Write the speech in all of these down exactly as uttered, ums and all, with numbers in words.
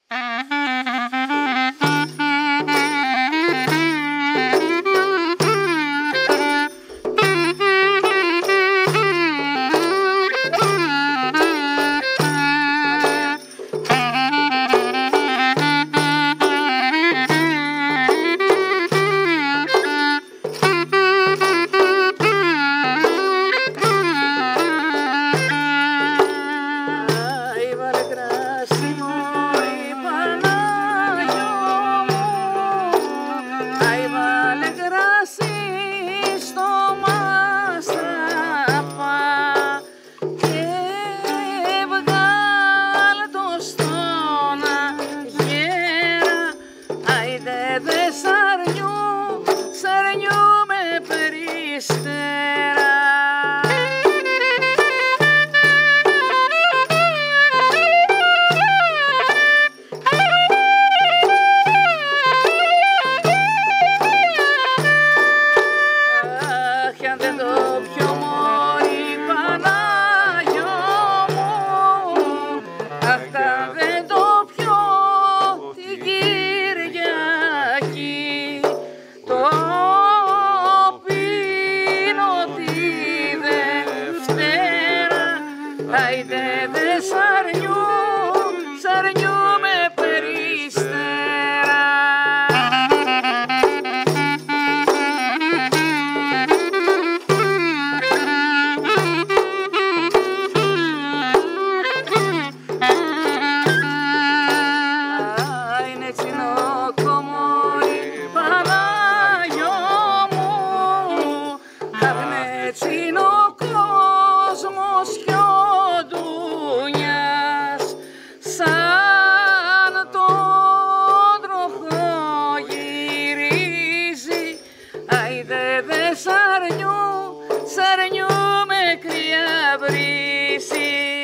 Άιντε δε σ' αρνιού, σ' αρνιούμαι περιστέρα. Είναι τσινοκομόρι Παναγιώ μου, είναι τσινοκόσμος κι ο ντουνιάς, σαν τον τροχό γυρίζει. Άιντε δε σ' αρνιού, σ' αρνιούμαι κρύα βρύση.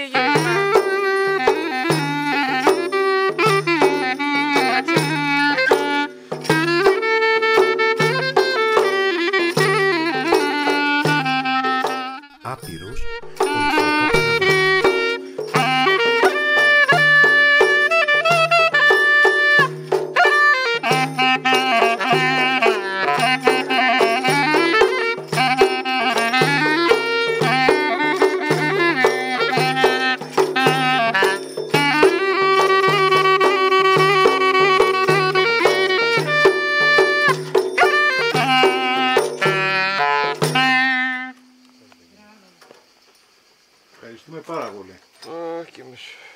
Άπειρος Ευχαριστούμε πάρα πολύ. Όχι, εμείς.